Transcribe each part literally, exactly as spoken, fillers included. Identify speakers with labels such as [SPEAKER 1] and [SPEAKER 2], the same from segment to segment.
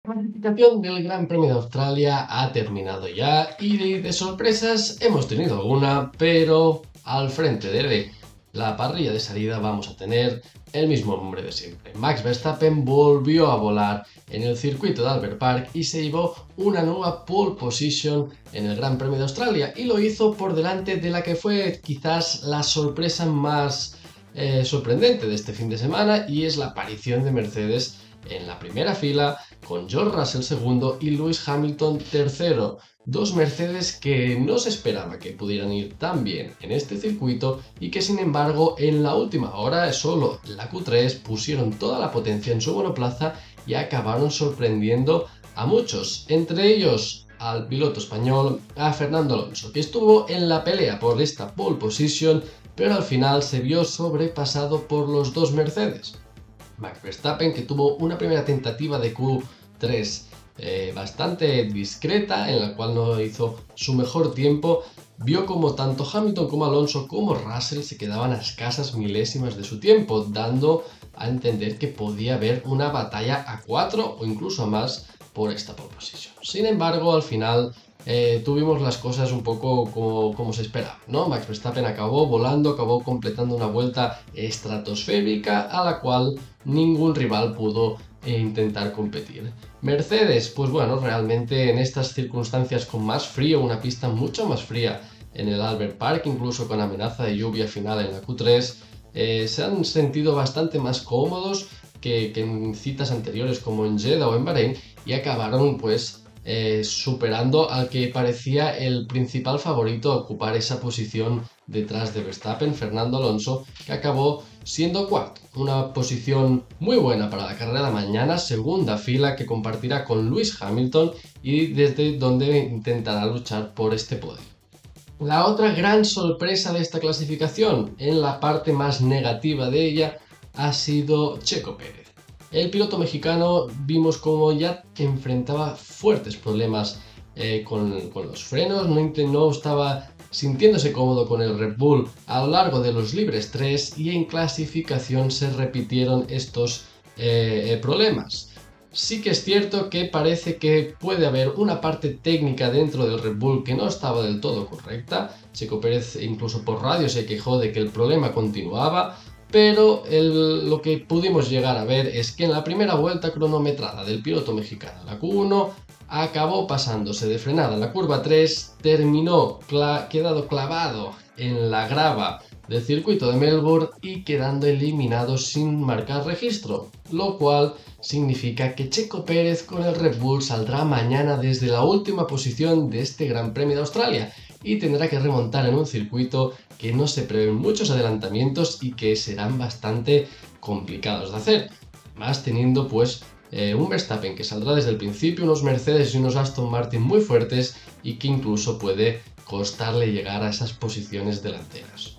[SPEAKER 1] clasificación del Gran Premio de Australia ha terminado ya y de, de sorpresas hemos tenido alguna, pero al frente de la parrilla de salida vamos a tener el mismo nombre de siempre. Max Verstappen volvió a volar en el circuito de Albert Park y se llevó una nueva pole position en el Gran Premio de Australia y lo hizo por delante de la que fue quizás la sorpresa más eh, sorprendente de este fin de semana, y es la aparición de Mercedes en la primera fila, con George Russell segundo y Lewis Hamilton tercero. Dos Mercedes que no se esperaba que pudieran ir tan bien en este circuito y que sin embargo en la última hora, solo en la Q tres, pusieron toda la potencia en su monoplaza y acabaron sorprendiendo a muchos, entre ellos al piloto español, a Fernando Alonso, que estuvo en la pelea por esta pole position, pero al final se vio sobrepasado por los dos Mercedes. Max Verstappen, que tuvo una primera tentativa de Q tres eh, bastante discreta, en la cual no hizo su mejor tiempo, vio como tanto Hamilton como Alonso como Russell se quedaban a escasas milésimas de su tiempo, dando a entender que podía haber una batalla a cuatro o incluso a más por esta pole position. Sin embargo, al final eh, tuvimos las cosas un poco como, como se esperaba, ¿no? Max Verstappen acabó volando, acabó completando una vuelta estratosférica a la cual ningún rival pudo eh, intentar competir. Mercedes, pues bueno, realmente en estas circunstancias con más frío, una pista mucho más fría en el Albert Park, incluso con amenaza de lluvia final en la Q tres, eh, se han sentido bastante más cómodos que, que en citas anteriores como en Jeddah o en Bahrein, y acabaron pues Eh, superando al que parecía el principal favorito a ocupar esa posición detrás de Verstappen, Fernando Alonso, que acabó siendo cuarto. Una posición muy buena para la carrera de mañana, segunda fila que compartirá con Lewis Hamilton y desde donde intentará luchar por este podio. La otra gran sorpresa de esta clasificación, en la parte más negativa de ella, ha sido Checo Pérez. El piloto mexicano vimos como ya enfrentaba fuertes problemas eh, con, con los frenos, no, no estaba sintiéndose cómodo con el Red Bull a lo largo de los libres tres, y en clasificación se repitieron estos eh, problemas. Sí que es cierto que parece que puede haber una parte técnica dentro del Red Bull que no estaba del todo correcta. Checo Pérez incluso por radio se quejó de que el problema continuaba, pero el, lo que pudimos llegar a ver es que en la primera vuelta cronometrada del piloto mexicano, la Q uno, acabó pasándose de frenada en la curva tres, terminó cla quedado clavado en la grava del circuito de Melbourne y quedando eliminado sin marcar registro, lo cual significa que Checo Pérez con el Red Bull saldrá mañana desde la última posición de este Gran Premio de Australia y tendrá que remontar en un circuito que no se prevén muchos adelantamientos y que serán bastante complicados de hacer, más teniendo pues eh, un Verstappen que saldrá desde el principio, unos Mercedes y unos Aston Martin muy fuertes y que incluso puede costarle llegar a esas posiciones delanteras.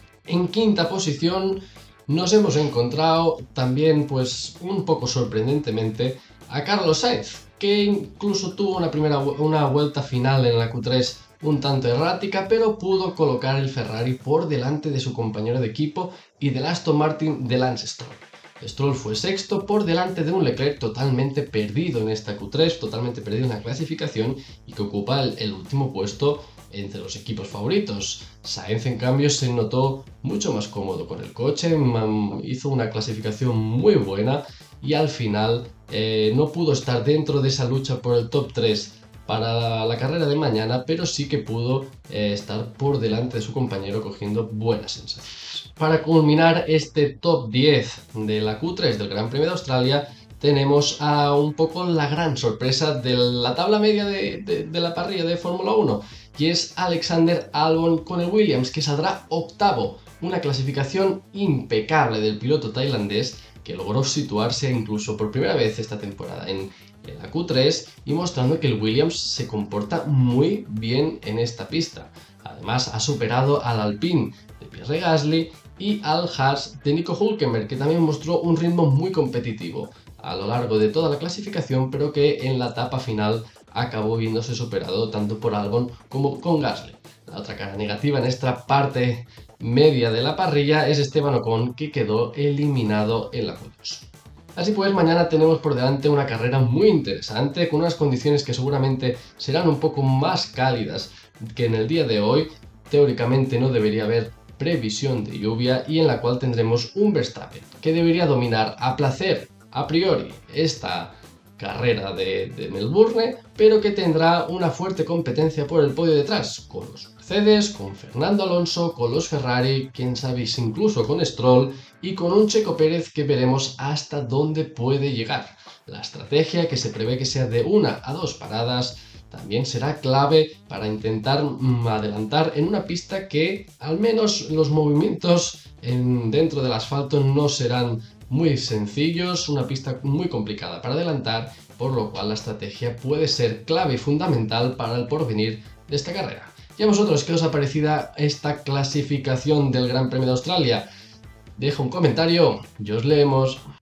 [SPEAKER 1] En quinta posición nos hemos encontrado también, pues un poco sorprendentemente, a Carlos Sainz, que incluso tuvo una primera una vuelta final en la Q tres un tanto errática, pero pudo colocar el Ferrari por delante de su compañero de equipo y del Aston Martin de Lance Stroll. Stroll fue sexto por delante de un Leclerc totalmente perdido en esta Q tres, totalmente perdido en la clasificación y que ocupa el, el último puesto entre los equipos favoritos. Sainz en cambio se notó mucho más cómodo con el coche, hizo una clasificación muy buena y al final eh, no pudo estar dentro de esa lucha por el top tres para la carrera de mañana, pero sí que pudo eh, estar por delante de su compañero cogiendo buenas sensaciones. Para culminar este top diez de la Q tres del Gran Premio de Australia, tenemos a un poco la gran sorpresa de la tabla media de, de, de la parrilla de Fórmula uno, y es Alexander Albon con el Williams, que saldrá octavo, una clasificación impecable del piloto tailandés que logró situarse incluso por primera vez esta temporada en, en la Q tres y mostrando que el Williams se comporta muy bien en esta pista. Además ha superado al Alpine de Pierre Gasly y al Haas de Nico Hülkenberg, que también mostró un ritmo muy competitivo a lo largo de toda la clasificación, pero que en la etapa final acabó viéndose superado tanto por Albon como con Gasly. La otra cara negativa en esta parte media de la parrilla es Esteban Ocon, que quedó eliminado en la Q dos. Así pues, mañana tenemos por delante una carrera muy interesante, con unas condiciones que seguramente serán un poco más cálidas que en el día de hoy. Teóricamente no debería haber previsión de lluvia y en la cual tendremos un Verstappen que debería dominar a placer, a priori, esta carrera de, de Melbourne, pero que tendrá una fuerte competencia por el podio detrás, con los Mercedes, con Fernando Alonso, con los Ferrari, quién sabe si incluso con Stroll y con un Checo Pérez que veremos hasta dónde puede llegar. La estrategia, que se prevé que sea de una a dos paradas, también será clave para intentar adelantar en una pista que al menos los movimientos en, dentro del asfalto no serán muy sencillos, una pista muy complicada para adelantar, por lo cual la estrategia puede ser clave y fundamental para el porvenir de esta carrera. ¿Y a vosotros qué os ha parecido esta clasificación del Gran Premio de Australia? Deja un comentario y os leemos.